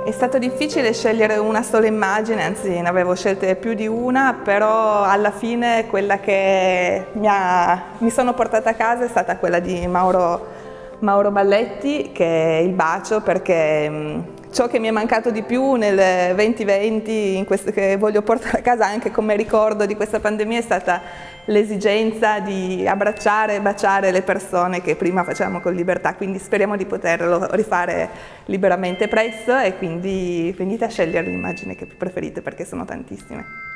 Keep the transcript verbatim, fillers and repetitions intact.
È stato difficile scegliere una sola immagine, anzi ne avevo scelte più di una, però alla fine quella che mi, ha, mi sono portata a casa è stata quella di Mauro, Mauro Balletti, che è Il bacio, perché mh, ciò che mi è mancato di più nel duemilaventi, in questo, che voglio portare a casa anche come ricordo di questa pandemia, è stata l'esigenza di abbracciare e baciare le persone che prima facevamo con libertà, quindi speriamo di poterlo rifare liberamente presto e quindi venite a scegliere l'immagine che preferite perché sono tantissime.